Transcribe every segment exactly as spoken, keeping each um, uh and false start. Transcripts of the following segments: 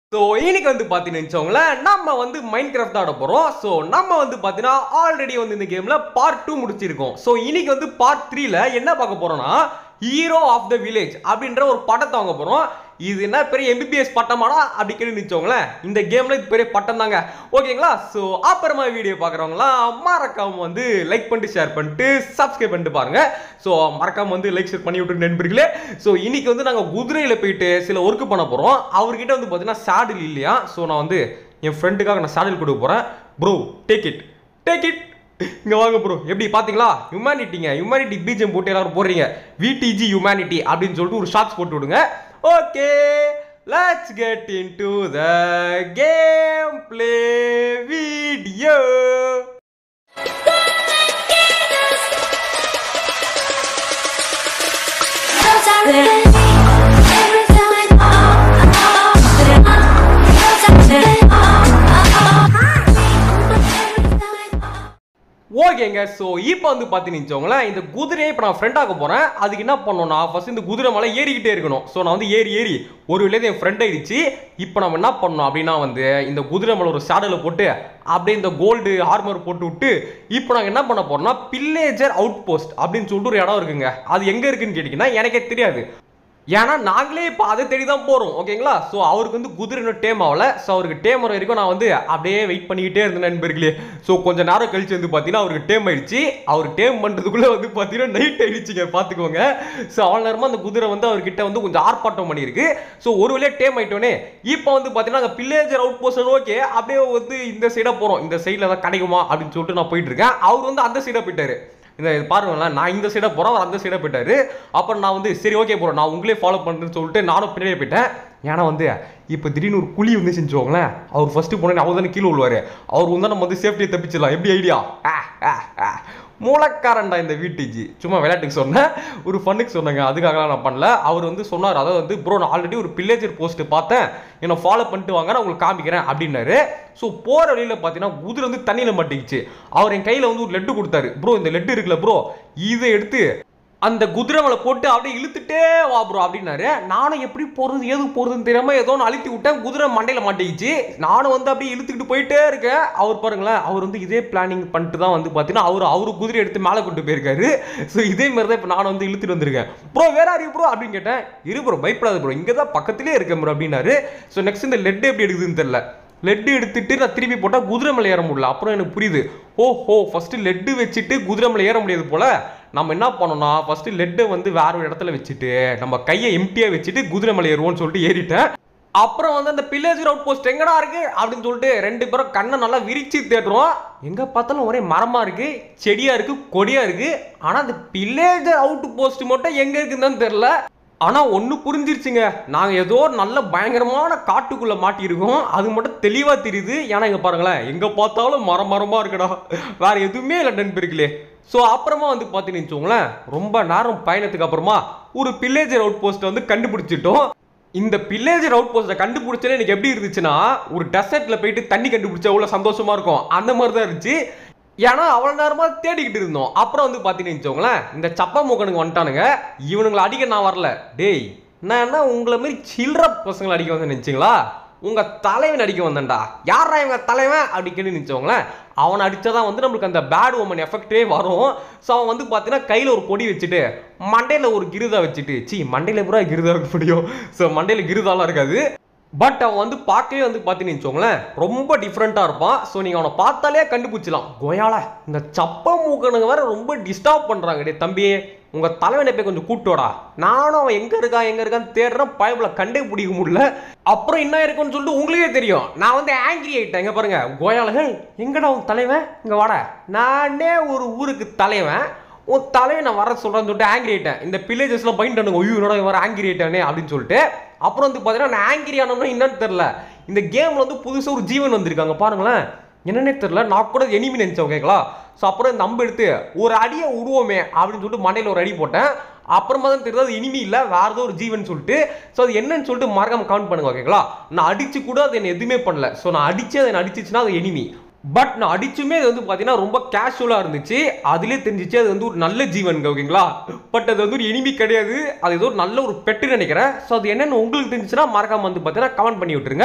So, இன்னைக்கு வந்து பாத்தீங்கன்னு வெச்சோங்களே நம்ம வந்து Minecraft ஆட போறோம். So, நம்ம வந்து பாத்தீனா ஆல்ரெடி வந்து இந்த கேம்ல part two முடிச்சிருக்கோம். So, இன்னைக்கு வந்து part three ல என்ன பார்க்க போறோம்னா ஹீரோ ஆஃப் தி வில்லேஜ் அப்படிங்கற ஒரு படத்தை வாங்க போறோம். இது என்ன பெரிய M B B S பட்டமாடா அப்படி கேளு நிச்சோங்களே. இந்த கேம்ல இது பெரிய பட்டம் தாங்க. ஓகேங்களா? சோ அப்புறமா வீடியோ பார்க்கறவங்கலாம் மறக்காம வந்து லைக் பண்ணிட்டு ஷேர் பண்ணிட்டு Subscribe பண்ணிட்டு பாருங்க. சோ மறக்காம வந்து லைக் ஷேர் பண்ணி விட்டுருங்க நண்பர்களே. சோ இன்னைக்கு வந்து நாங்க குதிரையில போயிட்டு சில வர்க் பண்ண போறோம். அவர்கிட்ட வந்து பாத்தீனா சாடில் இல்லையா. சோ நான் வந்து என் ஃப்ரெண்டுக்காக நான் சாடில் கொடுக்க போறேன். Bro take it. Take it. இங்க வாங்க ப்ரோ. எப்படி பாத்தீங்களா? ஹியூமனிட்டிங்க. ஹியூமனிட்டி பீஜம் போட்டு எல்லாரும் போறீங்க. V T G ஹியூமனிட்டி அப்படினு சொல்லிட்டு ஒரு ஷார்ட்ஸ் போட்டு விடுங்க. Okay, let's get into the gameplay video. ஓகேங்க. சோ இப்போ வந்து பாத்தீங்கன்னு வெச்சோங்களே இந்த குதிரையை இப்ப நான் ஃப்ரெண்ட் ஆக போறேன். அதுக்கு என்ன பண்ணனும்னா ஃபர்ஸ்ட் இந்த குதிரை மேல ஏறிக்கிட்டே இருக்கணும். சோ நான் வந்து ஏறி ஏறி ஒரு விலையில என் ஃப்ரெண்ட் ஆயிடுச்சு. இப்போ நம்ம என்ன பண்ணனும் அப்படினா வந்து இந்த குதிரை மேல ஒரு சாடல போட்டு அப்படியே இந்த கோல்ட் ஆர்மர் போட்டு விட்டு இப்போ நாங்க என்ன பண்ண போறோம்னா பில்லேஜர் அவுட் போஸ்ட் அப்படினு சொல்லிட்டு ஒரு இடம் இருக்குங்க. அது எங்க இருக்குன்னு கேட்டிங்கனா எனக்கே தெரியாது. ஏன்னா நாங்களே இப்போ அதை தேடி தான் போறோம். ஓகேங்களா? ஸோ அவருக்கு வந்து குதிரை இன்னும் டேம் ஆகல. ஸோ அவருக்கு டேம் வர வரைக்கும் நான் வந்து அப்படியே வெயிட் பண்ணிக்கிட்டே இருந்தேன் நண்பர்களே. ஸோ கொஞ்சம் நேரம் கழிச்சு வந்து பார்த்தீங்கன்னா அவருக்கு டேம் ஆயிடுச்சு. அவர் டேம் பண்ணுறதுக்குள்ளே வந்து பார்த்தீங்கன்னா நைட் ஆயிடுச்சுங்க. பார்த்துக்கோங்க. ஸோ அவ்வளோ நேரமாக அந்த குதிரை வந்து அவர்கிட்ட வந்து கொஞ்சம் ஆர்ப்பாட்டம் பண்ணியிருக்கு. ஸோ ஒரு வழியாக டேம் ஆயிட்டோன்னே இப்போ வந்து பார்த்தீங்கன்னா அந்த பில்லேஜர் அவுட் போஸ்ட் ஓகே அப்படியே வந்து இந்த சைடாக போகிறோம். இந்த சைடில் தான் கிடைக்குமா அப்படின்னு சொல்லிட்டு நான் போயிட்டு இருக்கேன். அவர் வந்து அந்த சைடாக போயிட்டாரு. இந்த பாருங்களேன், நான் இந்த சைடாக போகிறேன், அவர் அந்த சைடாக போயிட்டாரு. அப்புறம் நான் வந்து சரி ஓகே போகிறோம், நான் உங்களே ஃபாலோ பண்ணுறேன்னு சொல்லிட்டு நானும் பின்னாடியே போயிட்டேன். ஏன்னா வந்து இப்போ திடீர்னு ஒரு குழி வந்து செஞ்சுவாங்களேன். அவர் ஃபஸ்ட்டு போனேன் அவர் தானே கீழே விழுவார். அவர் வந்து நம்ம வந்து சேஃப்டியை தப்பிச்சிடலாம். எப்படி ஐடியா? மூலக்காரன்டா இந்த V T G. சும்மா விளையாட்டுக்கு சொன்னேன், ஒரு ஃபன்னுக்கு சொன்னேங்க. அதுக்காக நான் பண்ணல. அவர் வந்து சொன்னார், அதாவது வந்து ப்ரோ நான் ஆல்ரெடி ஒரு பில்லேஜர் போஸ்ட் பார்த்தேன், என்னை ஃபாலோ பண்ணிட்டு வாங்க, நான் உங்களுக்கு காமிக்கிறேன் அப்படின்னாரு. ஸோ போகிற வழியில் பார்த்தீங்கன்னா குதிரை வந்து தண்ணியில் மாட்டிக்கிச்சு. அவர் என் கையில் வந்து ஒரு லெட்டு கொடுத்தாரு. ப்ரோ இந்த லெட்டு இருக்குல்ல ப்ரோ, இதை எடுத்து அந்த குதிரை மேலே போட்டு அப்படியே இழுத்துட்டே வா ப்ரோ அப்படின்னாரு. நானும் எப்படி போகிறது ஏது போகிறதுன்னு தெரியாமல் ஏதோ ஒன்று அழுத்தி விட்டேன். குதிரை மண்டையில் மாட்டிக்கிச்சு. நானும் வந்து அப்படியே இழுத்துக்கிட்டு போயிட்டே இருக்கேன். அவர் பாருங்களேன், அவர் வந்து இதே பிளானிங் பண்ணிட்டு தான் வந்து பார்த்தீங்கன்னா அவர் அவரு குதிரை எடுத்து மேலே கொண்டு போயிருக்காரு. ஸோ இதே மாதிரி தான் இப்போ நானும் வந்து இழுத்துட்டு வந்திருக்கேன். ப்ரோ வேற ஆரி ப்ரோ அப்படின்னு கேட்டேன். இரு ப்ரோ பயப்படாது ப்ரோ, இங்கே தான் பக்கத்திலே இருக்கேன் ப்ரோ அப்படின்னாரு. ஸோ நெக்ஸ்ட் இந்த லெட் எப்படி எடுக்குதுன்னு தெரியல. லெட்டு எடுத்துட்டு நான் திருப்பி போட்டால் குதிரை மேலே ஏற முடியல. அப்புறம் எனக்கு புரியுது, ஓஹோ ஃபஸ்ட்டு லெட்டு வச்சுட்டு குதிரை மேலே ஏற முடியாது போல். நம்ம என்ன பண்ணோம்னா ஃபஸ்ட்டு லெட்டை வந்து வேற ஒரு இடத்துல வச்சுட்டு நம்ம கையை எம்டியாக வச்சுட்டு குதிரை மேலே ஏறுவோம்னு சொல்லிட்டு ஏறிட்டேன். அப்புறம் வந்து அந்த பில்லேஜர் அவுட் போஸ்ட் எங்கடா இருக்கு அப்படின்னு சொல்லிட்டு ரெண்டு பேரும் கண்ணை நல்லா விரிச்சு தேடுறோம். எங்கே பார்த்தாலும் ஒரே மரமாக இருக்குது, செடியாக இருக்குது, கொடியாக இருக்குது. ஆனால் அந்த பில்லேஜர் அவுட் போஸ்ட் மட்டும் எங்கே இருக்குதுன்னு தெரில. ஆனால் ஒன்று புரிஞ்சிருச்சுங்க, நாங்கள் ஏதோ நல்ல பயங்கரமான காட்டுக்குள்ளே மாட்டியிருக்கோம். அது மட்டும் தெளிவாக தெரியுது. ஏன்னா இங்கே பாருங்களேன், எங்கே பார்த்தாலும் மரம் மரமாக இருக்குடா, வேறு எதுவுமே இல்லை நண்பர்களே. ஸோ அப்புறமா வந்து பார்த்தீங்கன்னு வச்சுக்கோங்களேன், ரொம்ப நேரம் பயணத்துக்கு அப்புறமா ஒரு பில்லேஜர் அவுட் போஸ்ட்டை வந்து கண்டுபிடிச்சிட்டோம். இந்த பில்லேஜர் அவுட் போஸ்ட்டை கண்டுபிடிச்சே எனக்கு எப்படி இருந்துச்சுன்னா ஒரு டெசர்ட்டில் போயிட்டு தண்ணி கண்டுபிடிச்சா அவ்வளோ சந்தோஷமாக இருக்கும், அந்த மாதிரி தான் இருந்துச்சு. ஏன்னா அவ்வளோ நேரமாக தேடிக்கிட்டு இருந்தோம். அப்புறம் வந்து பார்த்தீங்கன்னு வச்சுக்கோங்களேன், இந்த சப்பா மூக்கனுங்க வந்துட்டானுங்க. இவனுங்களை அடிக்க நான் வரல. டேய் நான் என்ன உங்களை மாதிரி சில்லற பசங்களை அடிக்க வந்து நினச்சிங்களா? உங்கள் தலைவன் அடிக்க வந்தேன்டா. யாரா இவங்க தலைவன் அப்படி கேட்டு நினச்சவங்களேன். அவனை அடித்தாதான் வந்து நம்மளுக்கு அந்த பேட் ஓமன் எஃபெக்டே வரும். ஸோ அவன் வந்து பார்த்தீங்கன்னா கையில் ஒரு பொடி வச்சுட்டு மண்டையில் ஒரு கிருதா வச்சுட்டு, சி மண்டையில் பூரா கிருதா இருக்க முடியும். ஸோ மண்டையில் கிருதாலாம் இருக்காது. பட் அவன் வந்து பார்க்கவே வந்து பார்த்தீங்கன்னு வச்சுக்கோங்களேன் ரொம்ப டிஃப்ரெண்ட்டாக இருப்பான். ஸோ நீங்கள் அவனை பார்த்தாலே கண்டுபிடிச்சலாம். கோயால இந்த சப்ப மூக்கனுங்க வேற ரொம்ப டிஸ்டர்ப் பண்ணுறாங்க. டே தம்பி உங்கள் தலைவனை போய் கொஞ்சம் கூப்பிட்டோடா. நானும் அவன் எங்கே இருக்கான் எங்கே இருக்கான்னு தேடுறேன், பயபில் கண்டே பிடிக்க முடியல. அப்புறம் என்ன இருக்குன்னு சொல்லிட்டு உங்களுக்கே தெரியும், நான் வந்து ஆங்கிரி ஆகிட்டேன். இங்கே பாருங்க கோயாலகள் எங்கடா உன் தலைவன், இங்கே வாட, நானே ஒரு ஊருக்கு தலைவன், உன் தலையை நான் வர சொல்கிறேன்னு சொல்லிட்டு ஆங்கிரி ஆகிட்டேன். இந்த பில்லேஜஸ்லாம் பைண்ட் பண்ணுங்க, ஐயோ என்னடா வர ஆங்கிரி ஆகிட்டானே அப்படின்னு சொல்லிட்டு. அப்புறம் வந்து பார்த்தீங்கன்னா நான் ஆங்கிரி ஆனோம்னா என்னன்னு தெரில. இந்த கேமில் வந்து புதுசாக ஒரு ஜீவன் வந்திருக்காங்க பாருங்களேன், என்னன்னே தெரில. நான் கூட எனிமி நினச்சேன். ஓகேங்களா? ஸோ அப்புறம் இந்த அம்பு எடுத்து ஒரு அடியை விடுவோமே அப்படின்னு சொல்லிட்டு மண்டையில் ஒரு அடி போட்டேன். அப்புறமா தான் தெரியுது அது இனிமே இல்லை, வேறு ஏதோ ஒரு ஜீவன் சொல்லிட்டு. ஸோ அது என்னன்னு சொல்லிட்டு மறக்காம கமெண்ட் பண்ணுங்க. ஓகேங்களா? நான் அடிச்சு கூட அது என்ன எதுவுமே பண்ணல. ஸோ நான் அடிச்சு அதை என்ன அடிச்சிச்சுன்னா அது எனிமி. பட் நான் அடிச்சுமே அது வந்து பார்த்தீங்கன்னா ரொம்ப கேஷுவலாக இருந்துச்சு. அதுலேயே தெரிஞ்சிச்சு அது வந்து ஒரு நல்ல ஜீவன். ஓகேங்களா? பட் அது வந்து ஒரு எனிமி கிடையாது, அது ஏதோ ஒரு நல்ல ஒரு பெட்டு நினைக்கிறேன். ஸோ அது என்னென்னு உங்களுக்கு தெரிஞ்சிச்சுன்னா மறக்காம வந்து பார்த்தீங்கன்னா கமெண்ட் பண்ணி விட்டுருங்க.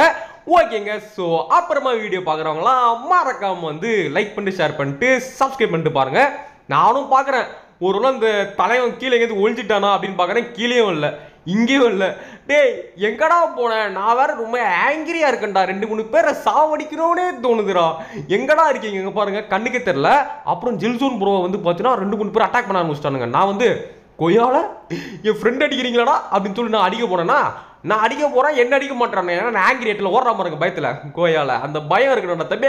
ஓகேங்க. ஸோ அப்புறமா வீடியோ பார்க்குறவங்களாம் மறக்காம வந்து லைக் பண்ணிட்டு ஷேர் பண்ணிட்டு சப்ஸ்கிரைப் பண்ணிட்டு பாருங்க. நானும் பார்க்குறேன் ஒரு நாள் இந்த தலைவன் கீழே எங்கேயாவது ஒழிஞ்சிட்டானா அப்படின்னு பார்க்குறேன். கீழேயும் இல்லை இங்கேயும் இல்லை. டேய் எங்கடா போனேன்? நான் வேற ரொம்ப ஆங்கிரியா இருக்கேன்டா. ரெண்டு மூணு பேரை சாவடிக்கணும்னே தோணுதுடா. எங்கடா இருக்கீங்க? இங்கே பாருங்க கண்ணுக்கே தெரில. அப்புறம் ஜில்சோன் ப்ரோ வந்து பார்த்தீங்கன்னா ரெண்டு மூணு பேர் அட்டாக் பண்ண ஆரம்பிச்சிட்டானுங்க. நான் வந்து கொய்யால என் ஃப்ரெண்ட் அடிக்கிறீங்களாடா அப்படின்னு சொல்லி நான் அடிக்க போனேன்னா நான் அடிக்க போறேன் என்ன அடிக்க மாட்டேன். ஏன்னா நான் ஆங்கிரி ஏட்டில் ஓடுற மாதிரி பயத்தில் கோயால அந்த பயம் இருக்கணும் தம்பி.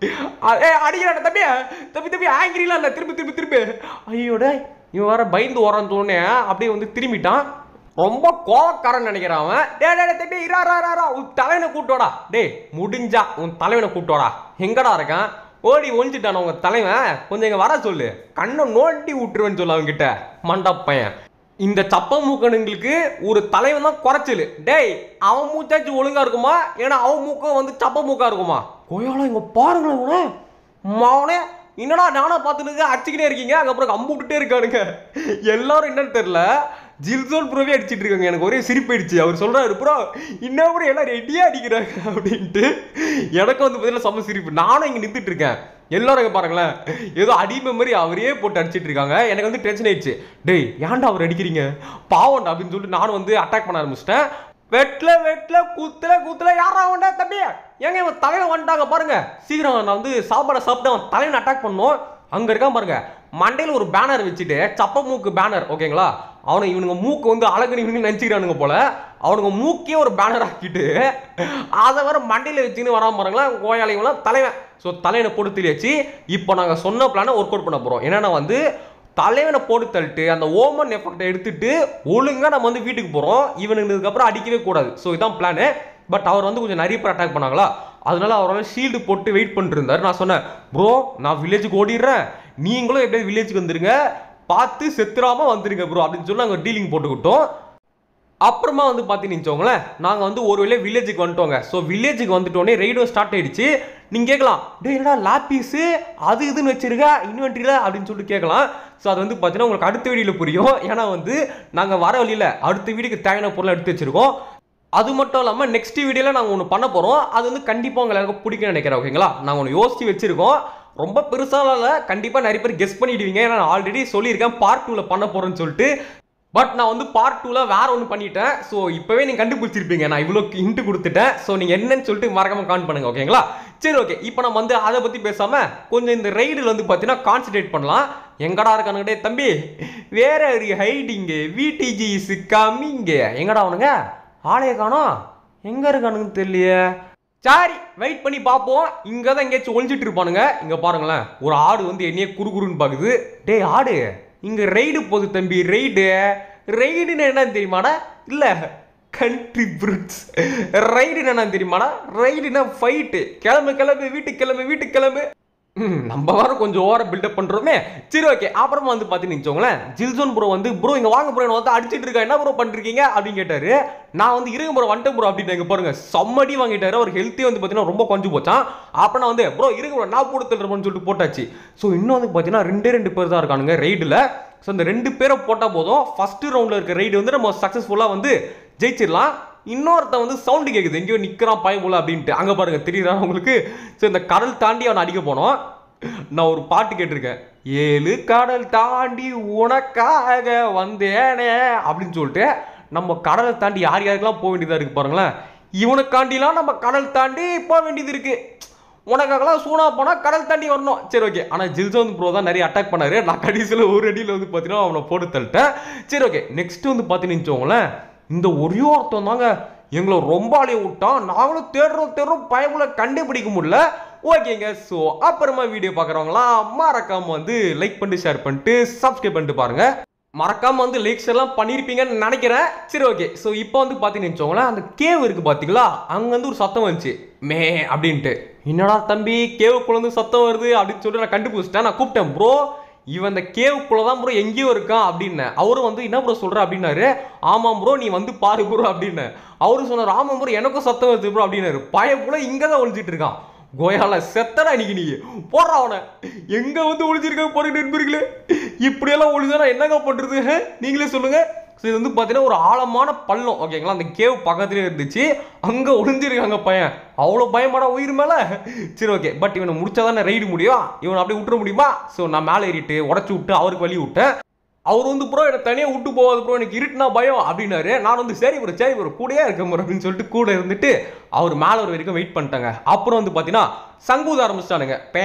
ஏ அடிக்கிறான் தம்பி தம்பி தம்பி ஆங்கிரிலாம் இல்லை திருப்பி திருப்பி திருப்பி ஐயோட இவன் வர பயந்து ஓடுறான்னு தோணே அப்படியே வந்து திரும்பிட்டான். ரொம்ப கோவக்காரன் நினைக்கிறான் அவன். டே டே தம்பி இரா உன் தலைவனை கூட்டோடா. டே முடிஞ்சா உன் தலைவனை கூட்டோடா. எங்கடா இருக்கான்? ஓடி ஒழிஞ்சிட்டான உங்க தலைவன். கொஞ்சம் இங்க வர சொல்லு. கண்ணை நோண்டி விட்டுருவேன்னு சொல்லு அவன்கிட்ட மண்டப்பையன். இந்த சப்ப மூக்கனுங்களுக்கு ஒரு தலைவன் தான் குறைச்சல். டேய் அவன் மூச்சாச்சு ஒழுங்கா இருக்குமா? ஏன்னா அவன் மூக்கம் வந்து சப்ப மூக்கா இருக்குமா? கோயால இங்க பாருங்களேன் மாவனே என்னடா நானா பார்த்துட்டு அடிச்சுக்கிட்டே இருக்கீங்க. அதுக்கப்புறம் அம்பு விட்டுட்டே இருக்கானுங்க எல்லாரும். என்னன்னு தெரியல ஜில்சோன் ப்ரோவே அடிச்சிட்டு இருக்காங்க. எனக்கு ஒரே சிரிப்பாயிடுச்சு. அவர் சொல்றாரு ப்ரோ இன்னும் கூட எல்லாம் ரெடியா அடிக்கிறாங்க அப்படின்ட்டு. எனக்கு வந்து பார்த்தீங்கன்னா செம்ம சிரிப்பு. நானும் இங்கே நின்றுட்டு இருக்கேன். எல்லாரும் இங்கே பாருங்களேன் ஏதோ அடிமை மாதிரி அவரே போட்டு அடிச்சிட்டு இருக்காங்க. எனக்கு வந்து டென்ஷன் ஆயிடுச்சு. டேய் ஏன்டா அவர் அடிக்கிறீங்க பாவண்டா அப்படின்னு சொல்லிட்டு நானும் வந்து அட்டாக் பண்ண ஆரம்பிச்சிட்டேன். வெட்ல வெட்ல குத்துல குத்துல யாரா வேண்டா தம்பி ஏங்க இவன் தலைவன் வந்துட்டாங்க பாருங்க. சீக்கிரம் நான் வந்து சாப்பாடை சாப்பிட்டு அவன் தலைவன் அட்டாக் பண்ணும். அங்க இருக்கான் பாருங்க மண்டையில் ஒரு பேனர் வச்சுட்டு சப்ப மூக்கு பேனர் ஓகேங்களா. அவனை இவனுங்க மூக்கு வந்து அழகுன்னு இவனுங்க நினச்சிக்கிறானுங்க போல. அவனுங்க மூக்கே ஒரு பேனர் ஆக்கிட்டு அதை வர மண்டையில் வச்சுன்னு வராம பாருங்களா கோயாளிங்களாம் தலைவன். ஸோ தலைவனை போட்டு தெரியாச்சு. இப்போ நாங்கள் சொன்ன பிளானை ஒர்க் அவுட் பண்ண போகிறோம். என்னென்னா வந்து தலைவனை போட்டு தள்ளிட்டு அந்த ஓமன் எஃபெக்டை எடுத்துட்டு ஒழுங்காக நம்ம வந்து வீட்டுக்கு போகிறோம். இவனுக்கு இதுக்கப்புறம் அடிக்கவே கூடாது. ஸோ இதான் பிளானு. பட் அவர் வந்து கொஞ்சம் நிறைய பேர் அட்டாக் பண்ணாங்களா அதனால அவரால் ஷீல்டு போட்டு வெயிட் பண்ணிட்டு இருந்தார். நான் சொன்னேன் ப்ரோ நான் வில்லேஜுக்கு ஓடிடுறேன் நீங்களும் எப்படியாவது வில்லேஜுக்கு வந்துருங்க பார்த்து செத்துறாம வந்துருங்க ப்ரோ அப்படின்னு சொல்லி நாங்கள் டீலிங் போட்டுக்கிட்டோம். அப்புறமா வந்து பார்த்தீங்கன்னு நாங்கள் வந்து ஒரு வேளை வில்லேஜுக்கு வந்துட்டோங்க. ஸோ வில்லேஜுக்கு வந்துட்டோன்னே ரெய்டும் ஸ்டார்ட் ஆயிடுச்சு. நீங்கள் கேட்கலாம் டே என்னடா லாப்பீஸு அது இதுன்னு வச்சிருக்க இன்வென்ட்ரியில் அப்படின்னு சொல்லிட்டு கேட்கலாம். ஸோ அது வந்து பார்த்தீங்கன்னா உங்களுக்கு அடுத்த வீடியோவில் புரியும். ஏன்னா வந்து நாங்கள் வர வழியில் அடுத்த வீடுக்கு தேவையான பொருளை எடுத்து வச்சிருக்கோம். அது மட்டும் இல்லாமல் நெக்ஸ்ட் வீடியோவில் நாங்கள் ஒன்று பண்ண போகிறோம். அது வந்து கண்டிப்பாக உங்கள் எல்லாருக்கும் பிடிக்கும்னு நினைக்கிறேன் ஓகேங்களா. நாங்கள் ஒன்று யோசித்து வச்சிருக்கோம். ரொம்ப பெருசாக இல்லை கண்டிப்பாக நிறைய பேர் கெஸ் பண்ணிடுவீங்க. ஏன்னா நான் ஆல்ரெடி சொல்லியிருக்கேன் பார்ட் டூவில் பண்ண போகிறேன்னு சொல்லிட்டு. பட் நான் வந்து பார்ட் டூவில் வேற ஒன்று பண்ணிட்டேன். ஸோ இப்போவே நீங்கள் கண்டுபிடிச்சிருப்பீங்க நான் இவ்வளோ இன்ட்டு கொடுத்துட்டேன். ஸோ நீங்கள் என்னன்னு சொல்லிட்டு மறக்காம கான் பண்ணுங்க ஓகேங்களா. சரி ஓகே இப்போ நம்ம வந்து அதை பற்றி பேசாமல் கொஞ்சம் இந்த ரைடில் வந்து பார்த்தீங்கன்னா கான்சன்ட்ரேட் பண்ணலாம். எங்கடா இருக்கானுங்கடே தம்பி வேற ஒரு ஹைடிங்கு விடிஜி இஸ் கம்மிங்க. எங்கடா அவனுங்க ஆளைய காணோம் எங்கே இருக்கானுங்கன்னு தெரியலையே. சரி வெயிட் பண்ணி பார்ப்போம். இங்கே தான் எங்கேயாச்சும் ஒழிஞ்சிட்டு இருப்பானுங்க. இங்கே பாருங்களேன் ஒரு ஆடு வந்து என்னையே குறுகுறுன்னு பார்க்குது. டே ஆடு இங்கே ரெய்டு போகுது தம்பி. ரெய்டு ரெய்டுன்னு என்னன்னு தெரியுமாடா? இல்லை கண்ட்ரி பிரிட்ஸ். ரைடுன்னு என்னன்னு தெரியுமாடா? ரைடுனா ஃபைட்டு. கிளம்பு கிளம்பு வீட்டுக்கு கிளம்பு வீட்டுக்கு கிளம்பு. நம்ம வர கொஞ்சம் ஓவர பில்டப் பண்ணுறோமே. சரி ஓகே அப்புறமா வந்து பார்த்தீங்கன்னு வச்சுக்கோங்களேன் ஜில்சோன் ப்ரோ வந்து ப்ரோ இங்கே வாங்க ப்ரோ வந்து அடிச்சிட்டு இருக்கா என்ன ப்ரோ பண்ணிருக்கீங்க அப்படின்னு கேட்டாரு. நான் வந்து இருங்க ப்ரோ வந்துட்டு ப்ரோ அப்படின்னு இங்கே பாருங்க சம்மடி வாங்கிட்டாரு. அவர் ஹெல்த்தே வந்து பார்த்தீங்கன்னா ரொம்ப கொஞ்சம் போச்சான். அப்போ நான் வந்து ப்ரோ இருங்க ப்ரோ நான் போட்டு தள்ளுறேன்னு சொல்லிட்டு போட்டாச்சு. ஸோ இன்னும் வந்து பார்த்தீங்கன்னா ரெண்டே ரெண்டு பேர் தான் இருக்கானுங்க ரைடில். ஸோ இந்த ரெண்டு பேரை போட்டால் போதும் ஃபர்ஸ்ட் ரவுண்டில் இருக்க ரைடு வந்து நம்ம சக்ஸஸ்ஃபுல்லாக வந்து ஜெயிச்சிடலாம். இன்னொருத்த வந்து சவுண்டு கேட்குது எங்கேயோ நிற்கிறான் பயமுல அப்படின்ட்டு. அங்கே பாருங்க தெரியுதா உங்களுக்கு. ஸோ இந்த கடல் தாண்டி அவனை அடிக்க போனோம். நான் ஒரு பாட்டு கேட்டிருக்கேன் ஏழு கடல் தாண்டி உனக்காக வந்தேனே அப்படின்னு சொல்லிட்டு. நம்ம கடலை தாண்டி யார் யாருக்கெல்லாம் போக வேண்டியதாக இருக்குது பாருங்களேன். இவனுக்காண்டிலாம் நம்ம கடல் தாண்டி போக வேண்டியது இருக்குது. உனக்காகலாம் சூனா போனால் கடல் தாண்டி வரணும். சரி ஓகே ஆனால் ஜில்சோன் ப்ரோ தான் நிறைய அட்டாக் பண்ணாரு. நான் கடைசியில் ஒரு அடியில் வந்து பார்த்தீங்கன்னா அவனை போட்டு தள்ளிட்டேன். சரி ஓகே நெக்ஸ்ட் வந்து பார்த்தீங்கன்னு வச்சுக்கோங்களேன் இந்த ஒரே ஒருத்தம் தாங்க எங்களை ரொம்ப அலைய விட்டான். நாங்களும் தேடுறோம் தேடுறோம் பயமுல கண்டுபிடிக்க முடியல. ஓகேங்க ஸோ அப்புறமா வீடியோ பார்க்குறவங்களாம் மறக்காம வந்து லைக் பண்ணிட்டு ஷேர் பண்ணிட்டு சப்ஸ்கிரைப் பண்ணிட்டு பாருங்க. மறக்காம வந்து லைக்ஸ் எல்லாம் பண்ணியிருப்பீங்கன்னு நினைக்கிறேன். சரி ஓகே ஸோ இப்போ வந்து பார்த்தீங்கன்னு வச்சுக்கோங்களேன் அந்த கேவ் இருக்குது பார்த்தீங்களா அங்கே வந்து ஒரு சத்தம் வந்துச்சு மே அப்படின்ட்டு. என்னடா தம்பி கேவுக்குள்ள இருந்து சத்தம் வருது அப்படின்னு சொல்லிட்டு நான் கண்டுபிடிச்சிட்டேன். நான் கூப்பிட்டேன் ப்ரோ இவன் இந்த கேவுக்குள்ள தான் ப்ரோ எங்கேயோ இருக்கான் அப்படின்னு. அவரும் வந்து என்ன ப்ரோ சொல்ற அப்படின்னாரு. ஆமாம் ப்ரோ நீ வந்து பாரு ப்ரோ அப்படின்னு. அவரு சொன்னார் ஆமாம் ப்ரோ எனக்கும் சத்தம் வருது ப்ரோ அப்படின்னாரு. பயப்புல இங்கே தான் ஒழிஞ்சிட்டு இருக்கான். கோயால செத்தடா இன்னைக்கு நீ போடுற அவனை எங்க வந்து ஒழிஞ்சிருக்க போறீங்க நண்பர்களே. இப்படியெல்லாம் ஒழிஞ்சா என்னங்க பண்றது நீங்களே சொல்லுங்க. ஸோ இது வந்து பார்த்தீங்கன்னா ஒரு ஆழமான பள்ளம் ஓகேங்களா, அந்த கேவ் பக்கத்துலேயே இருந்துச்சு. அங்கே ஒளிஞ்சிருக்காங்க பையன், அவ்வளோ பயமாடா உயிர் மேலே. சரி ஓகே, பட் இவனை முடிச்சா தானே ரைடு முடியும், இவனை அப்படியே விட்டுற முடியுமா? ஸோ நான் மேலே ஏறிட்டு உடச்சி விட்டு அவருக்கு வழி விட்டேன். அவர் வந்து ப்ரோ என்னை தனியாக விட்டு போகாது ப்ரோ, எனக்கு இருட்டுனா பயம் அப்படின்னாரு. நான் வந்து சரி ப்ரோ சரி ப்ரோ கூடயே இருக்க ப்ரோ அப்படின்னு சொல்லிட்டு கூட இருந்துட்டு அவர் மேலே ஒரு வரைக்கும் வெயிட் பண்ணிட்டாங்க. அப்புறம் வந்து பார்த்தீங்கன்னா சங்கூத ஆரம்பிச்சிட்டானுங்க. பே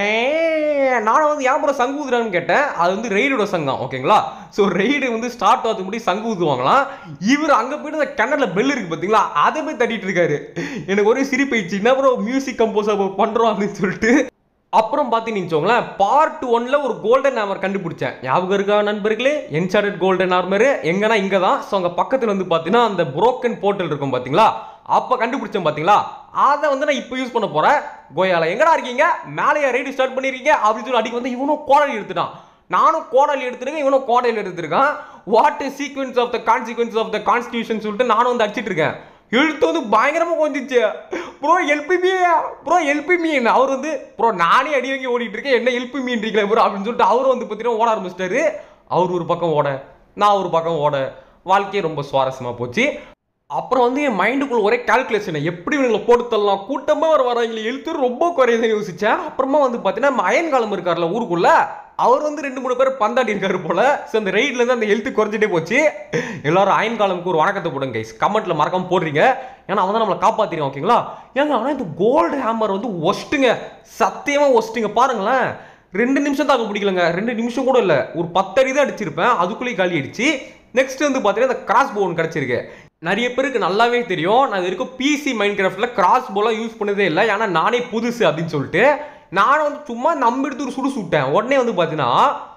நானும் வந்து ஏன் ப்ரோ சங்கூதுறான்னு கேட்டேன். அது வந்து ரெய்டோட சங்கம் ஓகேங்களா. ஸோ ரெய்டு வந்து ஸ்டார்ட் ஆகிறதுக்கு முன்னாடி சங்கு ஊதுவாங்களாம். இவர் அங்கே போயிட்டு அந்த கிணறுல பெல் இருக்கு பார்த்தீங்களா, அதை போய் தட்டிட்டு இருக்காரு. எனக்கு ஒரே சிரிப்பாயிடுச்சு, என்ன ப்ரோ மியூசிக் கம்போஸர் பண்ணுறோம் அப்படின்னு சொல்லிட்டு. அப்புறம் பார்த்தீங்கன்னு பார்ட் ஒன்ல ஒரு கோல்டன் ஆர்மர் கண்டுபிடிச்சேன். ஞாபகம் இருக்கா நண்பர்களே? என்சார்டட் கோல்டன் ஆர்மர் எங்கன்னா இங்கே தான். ஸோ அங்கே பக்கத்தில் வந்து பார்த்தீங்கன்னா அந்த புரோக்கன் போர்ட்டல் இருக்கும் பார்த்தீங்களா, அப்போ கண்டுபிடிச்சேன் பார்த்தீங்களா, அதை வந்து நான் இப்போ யூஸ் பண்ண போகிறேன். கோயால எங்கடா இருக்கீங்க, மேலேயே ரைடு ஸ்டார்ட் பண்ணிருக்கீங்க அப்படின்னு சொல்லி அடிக்க வந்து இவனும் கோடலி எடுத்துட்டான், நானும் கோடலி எடுத்துருக்கேன், இவனும் கோடலி எடுத்துருக்கான். What is sequence of the consequence of the constitution சொல்லிட்டு நானும் வந்து அடிச்சிட்டு இருக்கேன். எழுத்து வந்து பயங்கரமா கொஞ்சிச்சு. Bro எல்பிமி bro எல்பிமி. அவர் வந்து ப்ரோ நானே அடி வாங்கி ஓடிட்டு இருக்கேன், என்ன எல்பிமின்றீங்களே ப்ரோ அப்படின்னு சொல்லிட்டு அவர் வந்து பார்த்தீங்கன்னா ஓட ஆரம்பிச்சிட்டாரு. அவர் ஒரு பக்கம் ஓட, நான் ஒரு பக்கம் ஓட, வாழ்க்கையே ரொம்ப சுவாரஸ்யமா போச்சு. அப்புறம் வந்து என் மைண்டுக்குள்ள ஒரே கால்குலேஷன், எப்படி இவங்களை போட்டு தரலாம், கூட்டமாக வர வராங்களே எழுத்து ரொம்ப குறையதான் யோசிச்சேன். அப்புறமா வந்து பார்த்தீங்கன்னா அயன் காலம் இருக்கார்ல ஊருக்குள்ள, அவர் வந்து ரெண்டு மூணு பேர் பந்தாடி இருக்காரு போல. ஸோ அந்த ரைட்ல இருந்து அந்த ஹெல்த் குறைஞ்சிட்டே போச்சு. எல்லாரும் அயன் காலமுக்கு ஒரு வணக்கத்தை போடுங்க கைஸ், கமெண்ட்ல மறக்காம போடுறீங்க, ஏன்னா அவன் தான் நம்மளை காப்பாத்திருக்கான் ஓகேங்களா. ஏங்க ஆனால் இந்த கோல்டு ஹேமர் வந்து ஒஸ்ட்டுங்க, சத்தியமா ஒஸ்ட்டுங்க. பாருங்களேன், ரெண்டு நிமிஷம் தாக்க பிடிக்கலங்க, ரெண்டு நிமிஷம் கூட இல்லை, ஒரு பத்தடி தான் அடிச்சிருப்பேன், அதுக்குள்ளேயே காலி அடிச்சு. நெக்ஸ்ட் வந்து பார்த்தீங்கன்னா இந்த கிராஸ் போன் கிடைச்சிருக்கு. நிறைய பேருக்கு நல்லாவே தெரியும், நான் இது வரைக்கும் பிசி மைண்ட் கிராஃப்ட்ல கிராஸ் போலாம் யூஸ் பண்ணதே இல்லை, ஏன்னா நானே புதுசு அப்படின்னு சொல்லிட்டு நானும் வந்து சும்மா நம்ப எடுத்து ஒரு சுடு சுட்டேன். உடனே வந்து பார்த்தீங்கன்னா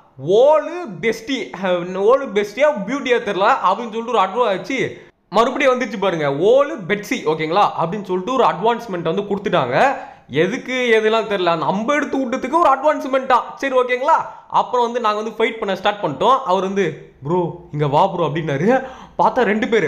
ஓலு பெஸ்டி ஓலு பெஸ்டியா பியூட்டியா தெரியல அப்படின்னு சொல்லிட்டு ஒரு அட்வா ஆச்சு, மறுபடியும் வந்துச்சு பாருங்க ஓலு பெட்சி ஓகேங்களா அப்படின்னு சொல்லிட்டு ஒரு அட்வான்ஸ்மெண்ட் வந்து கொடுத்துட்டாங்க. எதுக்கு எதெல்லாம் தெரியல, நம்ம எடுத்து விட்டதுக்கு ஒரு அட்வான்ஸ்மெண்ட்டா, சரி ஓகேங்களா. அப்புறம் வந்து நாங்கள் வந்து ஃபைட் பண்ண ஸ்டார்ட் பண்ணிட்டோம். அவர் வந்து ப்ரோ இங்கே வா ப்ரோ அப்படின்னாரு. பார்த்தா ரெண்டு பேர்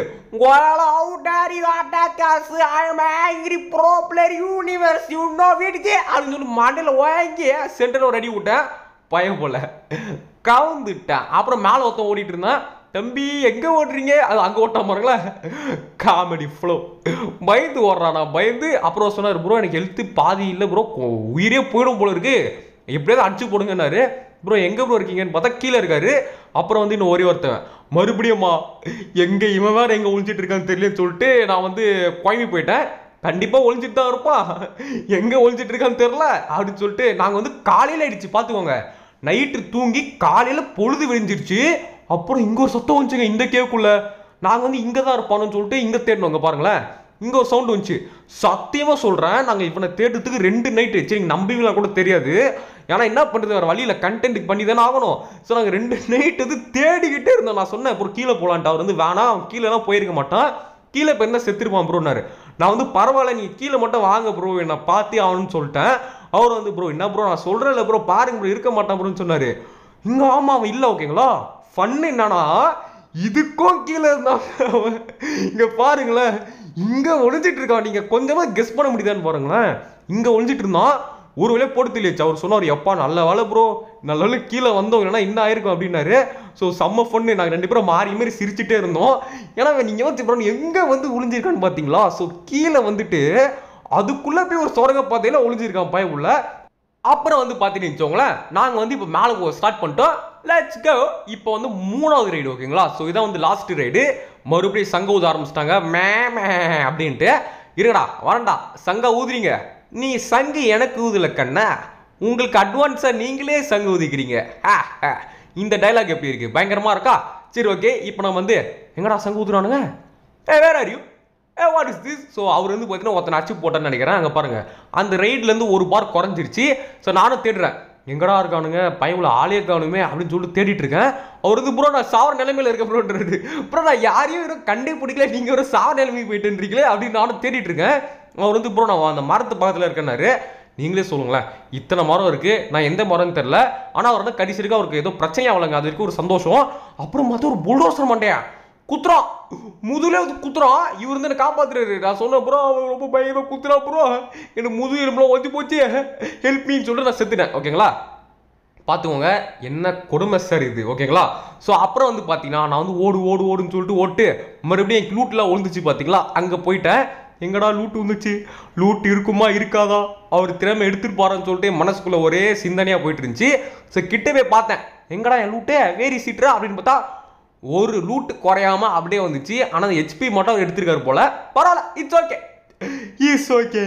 அப்படின்னு சொல்லி மண்டையில் வாங்கி சென்டரில் ஒரு அடி விட்டேன், பயம் போல கவுந்துட்டேன். அப்புறம் மேலே ஒருத்தன் ஓடிட்டு இருந்தான், தம்பி எங்கே ஓடுறீங்க, அது அங்கே ஓட்டாம பாருங்களா, காமெடி ஃப்ளோ, பயந்து ஓடுறானா பயந்து. அப்புறம் சொன்னார் ப்ரோ எனக்கு ஹெல்த்து பாதி இல்லை ப்ரோ, உயிரே போயிடும் போல இருக்கு, எப்படியாவது அடிச்சு போடுங்கன்னாரு. ப்ரோ எங்கே ப்ரோ இருக்கீங்கன்னு பார்த்தா கீழே இருக்காரு. அப்புறம் வந்து இன்னும் ஒரே ஒருத்தன் மறுபடியும்மா எங்கே இவன் வேறு எங்கே ஒழிஞ்சிட்டு இருக்கான்னு தெரியலன்னு சொல்லிட்டு நான் வந்து குழம்பி போயிட்டேன். கண்டிப்பாக ஒழிஞ்சிட்டு தான் இருப்பான், எங்கே ஒழிஞ்சிட்டு இருக்கான்னு தெரில அப்படின்னு சொல்லிட்டு நாங்கள் வந்து காலையில் ஆயிடுச்சு பார்த்துக்கோங்க. நைட்டு தூங்கி காலையில் பொழுது விழிஞ்சிருச்சு. அப்புறம் இங்கே ஒரு சத்தம் வந்துச்சுங்க இந்த கேவுக்குள்ள. நாங்கள் வந்து இங்கே தான் இருப்பானு சொல்லிட்டு இங்கே தேடணுங்க. பாருங்களேன் இங்கே ஒரு சவுண்ட் வந்துச்சு. சத்தியமாக சொல்கிறேன், நாங்கள் இவனை தேடுறதுக்கு ரெண்டு நைட்டு, சரி நம்பிங்களா கூட தெரியாது, ஏன்னா என்ன பண்ணுறது வேறு வழியில் கண்டென்ட் பண்ணி தானே ஆகணும். ஸோ நாங்கள் ரெண்டு நைட்டு வந்து தேடிக்கிட்டே இருந்தோம். நான் சொன்னேன் அப்புறம் கீழே போகலான்ட்டு, அவர் வந்து வேணாம் கீழேலாம் போயிருக்க மாட்டான், கீழே இப்போ என்ன செத்துருப்பான் ப்ரோன்னாரு. நான் வந்து பரவாயில்ல நீ கீழே மட்டும் வாங்க ப்ரோ என்னை பார்த்தே ஆகணும்னு சொல்லிட்டேன். அவர் வந்து ப்ரோ என்ன ப்ரோ நான் சொல்கிறேன் இல்லை ப்ரோ பாருங்க ப்ரோ இருக்க மாட்டான் ப்ரோன்னு சொன்னார். இங்கே ஆமாம் அவன் இல்லை ஓகேங்களா. ஃபன் என்னன்னா இதுக்கும் கீழே இருந்தான் இங்கே பாருங்களேன், இங்கே ஒழிஞ்சிட்டு இருக்கான். நீங்கள் கொஞ்சமாக கெஸ் பண்ண முடியுதான்னு பாருங்களேன், இங்கே ஒழிஞ்சிட்டு இருந்தான். ஒரு வேலையை போட்டு தெளிச்சு. அவர் சொன்னார் எப்பா நல்ல வேலை ப்ரோ, நல்ல வேலை கீழே வந்தோம் இல்லைன்னா இன்னும் ஆயிருக்கும் அப்படின்னாரு. ஸோ செம்ம ஃபன்னு, நாங்கள் ரெண்டு பேரும் மாறி மாறி சிரிச்சுட்டே இருந்தோம். ஏன்னா நீங்கள் வந்து ப்ரோ எங்கே வந்து ஒழிஞ்சிருக்கான்னு பார்த்தீங்களா. ஸோ கீழே வந்துட்டு அதுக்குள்ளே போய் ஒரு சொரங்க பார்த்தீங்கன்னா ஒழிஞ்சிருக்கான் பயவுள்ள. அப்புறம் வந்து பார்த்தீங்கன்னு வச்சுக்கோங்களேன், நாங்கள் வந்து இப்போ மேலே போக ஸ்டார்ட் பண்ணிட்டோம். Let's go. இப்போ வந்து மூணாவது ரைடு ஓகேங்களா. ஸோ இதான் வந்து லாஸ்ட் ரைடு. மறுபடியும் சங்க ஊத ஆரம்பிச்சிட்டாங்க மே மே அப்படின்ட்டு. இருடா வரண்டா சங்க ஊதுறீங்க, நீ சங்கு எனக்கு ஊதுல கண்ணா, உங்களுக்கு அட்வான்ஸாக நீங்களே சங்கு ஊதிக்கிறீங்க. இந்த டைலாக் எப்படி இருக்கு, பயங்கரமாக இருக்கா. சரி ஓகே, இப்போ நான் வந்து எங்கடா சங்கு ஊதுறானுங்க, ஏ வேற அறியும் ஏ வாட் இஸ் திஸ். ஸோ அவர் வந்து பார்த்தீங்கன்னா ஒருத்தனை அச்சு போட்டேன்னு நினைக்கிறேன். அங்கே பாருங்கள் அந்த ரைட்லேருந்து ஒரு பார் குறைஞ்சிருச்சு. ஸோ நானும் தேடுறேன் எங்கடா இருக்கானுங்க பயவுல ஆளே காணுமே அப்படின்னு சொல்லிட்டு தேடிட்டு இருக்கேன். அவர் வந்து ப்ரோ நான் சாவர நிலைமையில இருக்க ப்ரோன்றது. ப்ரோ நான் யாரையும் வெறும் கண்டே பிடிக்கல, நீங்கள் ஒரு சாவர நிலைமைக்கு போயிட்டுன்றீங்களே அப்படின்னு நானும் தேடிட்டு இருக்கேன். அவர் வந்து ப்ரோ நான் அந்த மரத்து பக்கத்தில் இருக்கேன்னாரு. நீங்களே சொல்லுங்களேன், இத்தனை மரம் இருக்குது, நான் எந்த மரம்னு தெரில, ஆனால் அவர் வந்து கடைசிக்கு அவருக்கு ஏதோ பிரச்சனை ஆகலைங்க, அது வரைக்கும் ஒரு சந்தோஷம். அப்புறம் பார்த்தா ஒரு புல்டோசர் மண்டையா குத்துறான், முதுகுல வந்து குத்துறான். இவர் வந்து என்ன காப்பாத்துறாரு. நான் சொன்னேன் ப்ரோ ரொம்ப பயங்கரமா குத்துறா ப்ரோ, எனக்கு முதுகு எலும்புலாம் ஒத்தி போச்சு, ஹெல்ப் மீன்னு சொல்லிட்டு நான் செத்துட்டேன் ஓகேங்களா. பார்த்துக்கோங்க என்ன கொடுமை சார் இது, ஓகேங்களா? ஸோ அப்புறம் வந்து பார்த்தீங்கன்னா நான் வந்து ஓடு ஓடு ஓடுன்னு சொல்லிட்டு ஓட்டு மறுபடியும் என் லூட்டில் விழுந்துச்சு பார்த்தீங்களா, அங்கே போயிட்டேன். எங்கடா லூட்டு வந்துச்சு, லூட் இருக்குமா இருக்காதா, அவர் திறமை எடுத்துட்டு போறான்னு சொல்லிட்டு மனசுக்குள்ள ஒரே சிந்தனையாக போயிட்டு இருந்துச்சு. ஸோ கிட்ட போய் பார்த்தேன், எங்கடா என் லூட்டே வேரி சீட்ரா அப்படின்னு பார்த்தா ஒரு லூட்டு குறையாம அப்படியே வந்துச்சு. ஆனால் ஹெச்பி மட்டும் அவர் எடுத்திருக்காரு போல. பரவாயில்ல, it's okay it's okay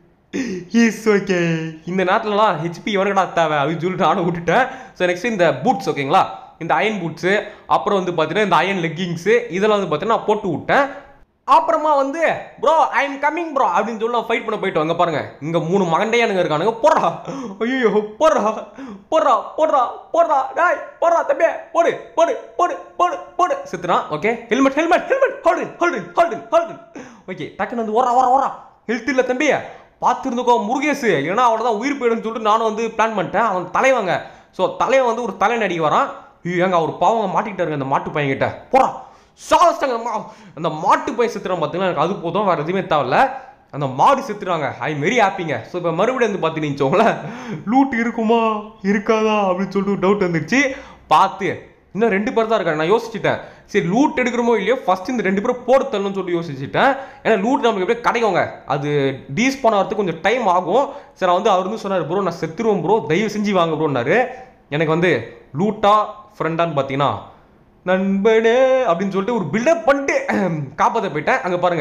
it's okay. இந்த நேரத்துலலாம் ஹெச்பி எவனுக்கடா தேவை அப்படின்னு சொல்லிட்டு நானும் விட்டுட்டேன். ஸோ நெக்ஸ்ட் இந்த பூட்ஸ், ஓகேங்களா, இந்த அயன் பூட்ஸு, அப்புறம் வந்து பார்த்தீங்கன்னா இந்த அயன் லெக்கிங்ஸு இதெல்லாம் வந்து பார்த்தீங்கன்னா நான் போட்டு விட்டேன். அப்புறமா வந்து bro I am coming bro அப்படின்னு சொல்லி நான் ஃபைட் பண்ண போயிட்டு வாங்க பாருங்க. இங்கே மூணு மகண்டையானுங்க இருக்கானுங்க. போடுறா, ஐயோ போடுறா போடுறா போடுறா போடுறா டாய் போடுறா தம்பி, போடு போடு போடு போடு போடு செத்துறான். Okay, helmet helmet helmet hold on hold on hold on hold on. Okay, டக்குன்னு வந்து ஓரா ஓரா ஓரா. ஹெல்த் இல்லை தம்பி, பார்த்துருந்துக்கோ முருகேசு, ஏன்னா அவனை தான் உயிர் போயிடுன்னு சொல்லிட்டு நானும் வந்து பிளான் பண்ணிட்டேன். அவன் தலைவங்க. ஸோ தலைவன் வந்து ஒரு தலை நடிக்க வரான். ஏங்க அவர் பாவங்க மாட்டிக்கிட்டாருங்க அந்த மாட்டு பையன்கிட்ட. போறா சாவஸ்டாங்க அந்த மாட்டு பையன் செத்துறான் பார்த்தீங்கன்னா, எனக்கு அது போதும், வேறு எதுவுமே தேவையில்ல. அந்த மாடு செத்துறாங்க, ஐ எம் வெரி ஹாப்பிங்க. ஸோ இப்போ மறுபடியும் வந்து பார்த்தீங்கன்னு லூட் இருக்குமா இருக்காதா அப்படின்னு சொல்லிட்டு டவுட் வந்துருச்சு. பார்த்து இன்னும் ரெண்டு பேர் தான் இருக்காங்க. நான் யோசிச்சுட்டேன், சரி லூட் எடுக்கிறோமோ இல்லையோ ஃபர்ஸ்ட் இந்த ரெண்டு பேரும் போட தரணும்னு சொல்லிட்டு யோசிச்சுட்டேன். ஏன்னா லூட் நமக்கு எப்படியே கிடைக்குங்க, அது டீஸ் பண்ண வரதுக்கு கொஞ்சம் டைம் ஆகும். சரி வந்து அவர் வந்து சொன்னார், ப்ரோ நான் செத்துருவோம் ப்ரோ, தயவு செஞ்சு வாங்க ப்ரோன்னாரு. எனக்கு வந்து லூட்டா ஃப்ரெண்டான்னு பார்த்தீங்கன்னா நண்பனே அப்படின்னு சொல்லிட்டு ஒரு பில்டப் பண்ணிட்டு காப்பாற்ற போயிட்டேன். அங்கே பாருங்க,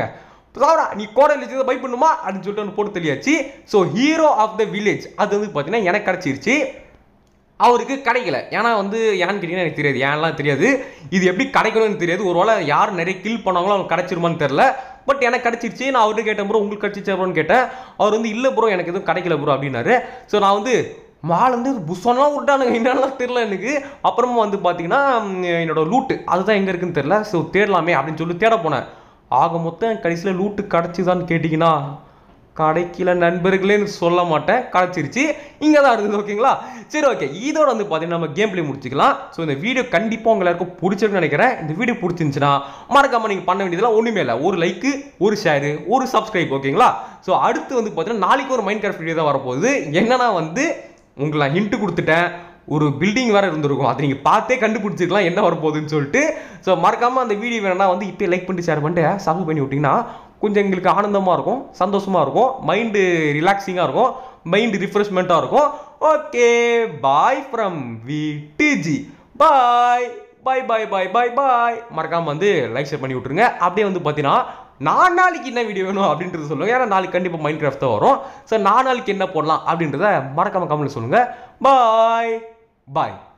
நீ கோடை பை பண்ணுமா அப்படின்னு சொல்லிட்டு ஒன்று போட்டு தெரியாச்சு. So hero of the village அது வந்து பார்த்தீங்கன்னா எனக்கு கிடச்சிருச்சு, அவருக்கு கிடைக்கல. ஏன்னா வந்து ஏன்னு கேட்டீங்கன்னா எனக்கு தெரியாது, ஏன்லாம் தெரியாது, இது எப்படி கிடைக்கணும்னு தெரியாது. ஒரு வேளை யார் நிறைய கில் பண்ணாங்களோ அவங்களுக்கு கிடைச்சிருமான்னு தெரில. பட் எனக்கு கிடச்சிருச்சு. நான் அவர்கிட்ட கேட்டேன், ப்ரோ உங்களுக்கு கிடச்சிச்சா ப்ரோன்னு கேட்டேன். அவர் வந்து இல்லை ப்ரோ எனக்கு எதுவும் கிடைக்கல ப்ரோ அப்படின்னாரு. ஸோ நான் வந்து மால் வந்து புஷன்லாம் விட்டானுங்க, என்னெல்லாம் தெரில எனக்கு. அப்புறமா வந்து பார்த்தீங்கன்னா என்னோட லூட்டு அதுதான் எங்கே இருக்குன்னு தெரில. ஸோ தேடலாமே அப்படின்னு சொல்லி தேட போனேன். ஆக மொத்தம் கடைசியில் லூட்டு கிடச்சிதான்னு கேட்டிங்கன்னா கிடைக்கல நண்பர்களேன்னு சொல்ல மாட்டேன், கிடச்சிருச்சு. இங்கே தான் இருக்குது, ஓகேங்களா? சரி ஓகே, இதோட வந்து பார்த்தீங்கன்னா நம்ம கேம் பிளே முடிச்சுக்கலாம். ஸோ இந்த வீடியோ கண்டிப்பாக உங்க எல்லாருக்கும் பிடிச்சிருக்குன்னு நினைக்கிறேன். இந்த வீடியோ பிடிச்சிருந்துச்சுன்னா மறக்காமல் நீங்கள் பண்ண வேண்டியதெல்லாம் ஒன்றுமே இல்லை, ஒரு லைக்கு, ஒரு ஷேரு, ஒரு சப்ஸ்கிரைப், ஓகேங்களா? ஸோ அடுத்து வந்து பார்த்தீங்கன்னா நாளைக்கு ஒரு மைண்ட் கிராஃப்ட் வீடியோ தான் வரப்போகுது. என்னன்னா வந்து உங்களை ஹிண்ட்டு கொடுத்துட்டேன், ஒரு பில்டிங் வேறு இருந்திருக்கும், அதை நீங்கள் பார்த்தே கண்டுபிடிச்சிக்கலாம் என்ன வரப்போகுதுன்னு சொல்லிட்டு. ஸோ மறக்காமல் அந்த வீடியோ வேணும்னா வந்து இப்போ லைக் பண்ணிட்டு ஷேர் பண்ணிட்டு சப்ஸ்கிரைப் பண்ணி விட்டிங்கன்னா கொஞ்சம் எங்களுக்கு ஆனந்தமாக இருக்கும், சந்தோஷமாக இருக்கும், மைண்டு ரிலாக்ஸிங்காக இருக்கும், மைண்டு ரிஃப்ரெஷ்மெண்ட்டாக இருக்கும். Okay, bye from VDG, bye bye bye bye bye bye. மறக்காமல் வந்து லைக் ஷேர் பண்ணி விட்ருங்க. அப்படியே வந்து பார்த்தீங்கன்னா நான் நாளைக்கு என்ன வீடியோ வேணும் அப்படின்றது சொல்லுங்கள். ஏன்னா நாளைக்கு கண்டிப்பாக மைண்ட் கிராஃப்ட் தான் வரும். ஸோ நான் நாளைக்கு என்ன போடலாம் அப்படின்றத மறக்காமல் கமெண்ட்ல சொல்லுங்கள். பாய் பாய்.